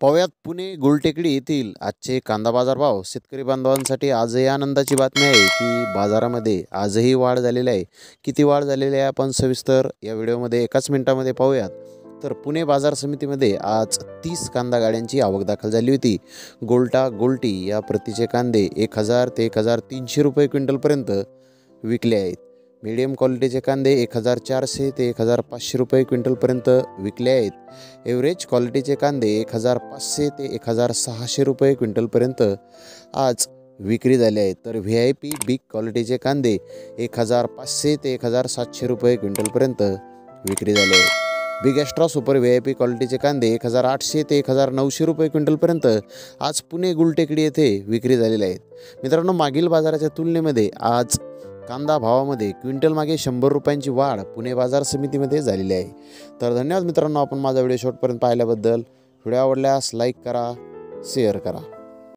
पाहुयात पुणे गुलटेकडी येथील आजचे कांदा बाजार भाव। शेतकरी बांधवांसाठी आजही आनंदाची बातमी आहे की बाजारामध्ये आजही वाढ झालेली आहे। किती वाढ झालेली आहे आपण सविस्तर या व्हिडिओमध्ये एकाच मिनिटामध्ये पाहूयात। तर पुणे बाजार समितीमध्ये आज 30 कांदा गाड्यांची आवक दाखल झाली होती। गोल्टा गोल्टी या प्रतीचे कांदे 1000 ते 1300 रुपये क्विंटलपर्यंत विकले आहेत। मीडियम क्वालिटीचे कांदे 1400 ते 1500 रुपये क्विंटलपर्यंत विकले आहेत। एव्हरेज क्वालिटीचे कांदे 1500 ते 1600 रुपये क्विंटलपर्यंत आज विक्री झाले आहेत। तर VIP बिग क्वालिटीचे कांदे 1500 ते 1700 रुपये क्विंटलपर्यंत विक्री झाले आहेत। बिग एक्स्ट्रा सुपर VIP क्वालिटीचे कांदे 1800 ते 1900 रुपये क्विंटलपर्यंत आज पुणे गुलटेकडी येथे विक्री झालेले आहेत। मित्रांनो, मागील बाजाराच्या तुलनेमध्ये आज कांदा भावामध्ये क्विंटल मागे 100 रुपयांची वाढ पुणे बाजार समितीमध्ये झालेली आहे। तर धन्यवाद मित्रांनो, आपण माझा व्हिडिओ शेवटपर्यंत पाहिल्याबद्दल। व्हिडिओ आवडल्यास लाईक करा, शेअर करा।